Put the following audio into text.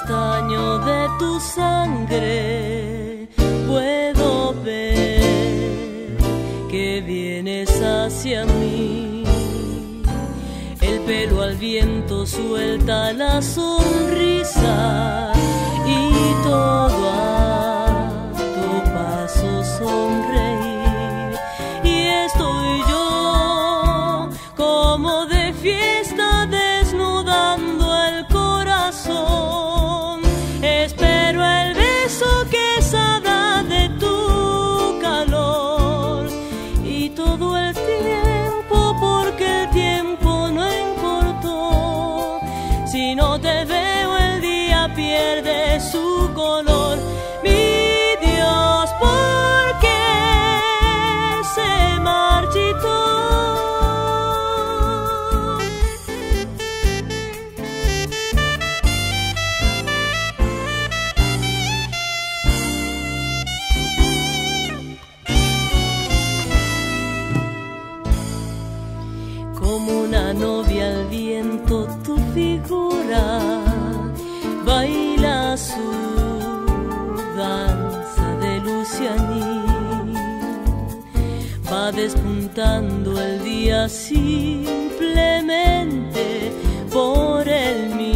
castaño de tu sangre puedo ver que vienes hacia mí. El pelo al viento suelta la sonrisa y todo a tu paso sonreír. Y estoy yo como de fiesta desnudando el corazón. Espero el beso que sada de tu calor y todo el tiempo, porque el tiempo no importó. Si no te veo el día pierde su color. Mi Dios, ¿por qué se marchitó? Como una novia al viento tu figura baila su danza de luz y anil. Va despuntando el día simplemente por el mío.